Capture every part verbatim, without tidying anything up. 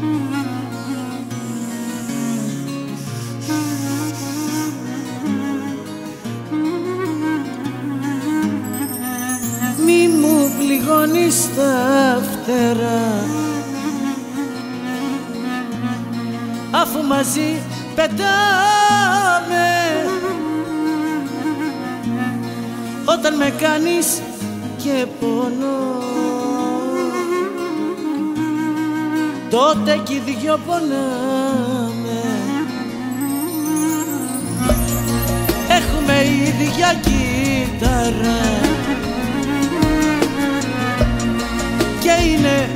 Μη μου πληγώνεις τα φτερά, αφού μαζί πετάμε όταν με κάνεις και πονώ. Τότε κι οι δυο πονάμε. Έχουμε ίδια κύτταρα και είναι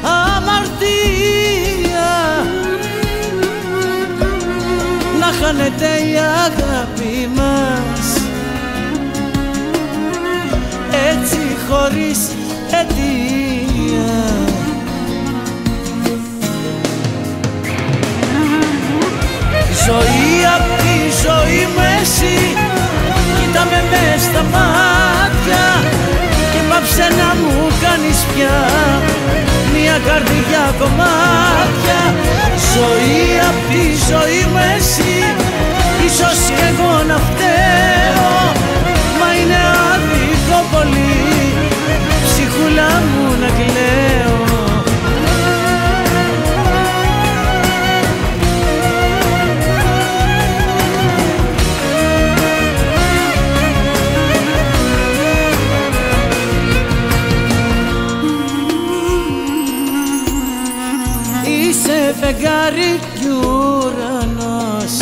αμαρτία να χάνεται η αγάπη μας έτσι χωρίς αιτία. Ζωή απ' τη ζωή μου εσύ, κοίτα με μες στα μάτια και πάψε να μου κάνεις πια μια καρδιά κομμάτια. Ζωή απ' τη ζωή μου εσύ, ίσως κι εγώ να φταίω, μα είναι άδικο πολύ ψυχούλα μου να κλαίω. Είσαι φεγγάρι κι ουρανός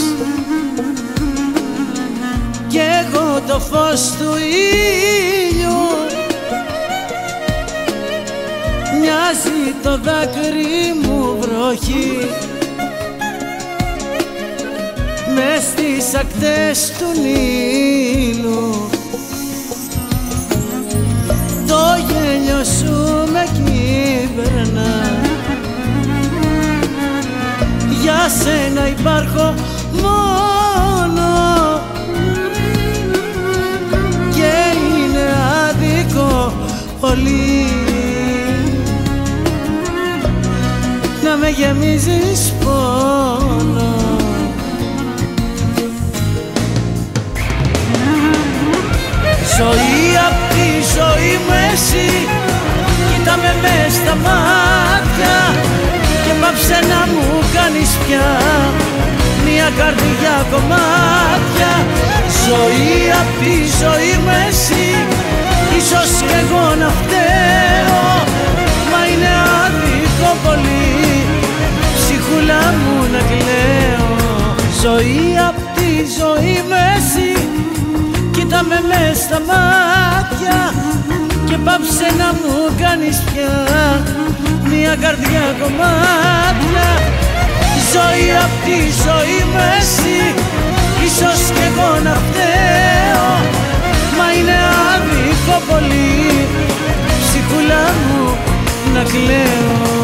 κι εγώ το φως του ήλιου, μοιάζει το δάκρυ μου βροχή μες στις ακτές του Νείλου. Το γέλιο σου με κυβερνά, για σένα υπάρχω μόνο και είναι άδικο πολύ να με γεμίζεις πόνο. Ζωή απ' τη ζωή μου εσύ, κοίτα με μες στα μάτια και πάψε να μου κάνεις πια μια καρδιά κομμάτια. Ζωή απ' τη ζωή μου εσύ, ίσως κι εγώ να φταίω, μα είναι άδικο πολύ ψυχούλα μου να κλαίω. Ζωή απ' τη ζωή μου εσύ, κοίτα με μες στα μάτια και πάψε να μου κάνεις πια μια καρδιά κομμάτια. Ζωή απ' τη ζωή μου εσύ, ίσως κι εγώ να φταίω, μα είναι άδικο πολύ ψυχούλα μου να κλαίω.